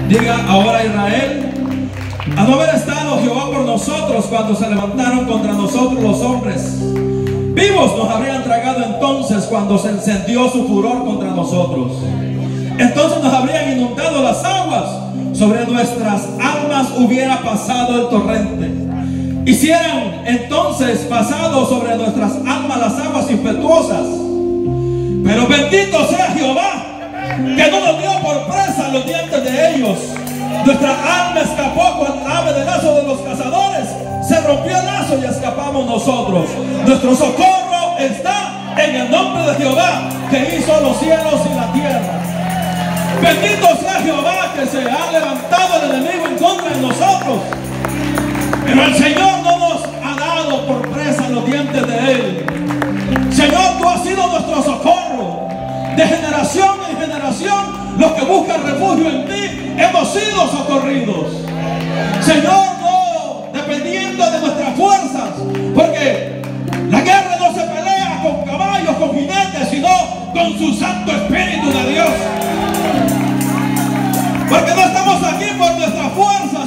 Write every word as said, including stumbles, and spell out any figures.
Diga ahora Israel: a no haber estado Jehová por nosotros cuando se levantaron contra nosotros los hombres, vivos nos habrían tragado entonces cuando se encendió su furor contra nosotros. Entonces nos habrían inundado las aguas, sobre nuestras almas hubiera pasado el torrente. Hicieran entonces pasado sobre nuestras almas las aguas impetuosas. Pero bendito sea Jehová, que no nos dio por presa los dientes de ellos. Nuestra alma escapó con ave de lazo de los cazadores. Se rompió el lazo y escapamos nosotros. Nuestro socorro está en el nombre de Jehová, que hizo los cielos y la tierra. Bendito sea Jehová, que se ha levantado el enemigo en contra de nosotros, pero el Señor no nos ha dado por presa los dientes de él. Señor, tú has sido nuestro socorro. De generación en generación, los que buscan refugio en ti hemos sido socorridos. Señor, no dependiendo de nuestras fuerzas, porque la guerra no se pelea con caballos, con jinetes, sino con su Santo Espíritu de Dios. Porque no estamos aquí por nuestra fuerza,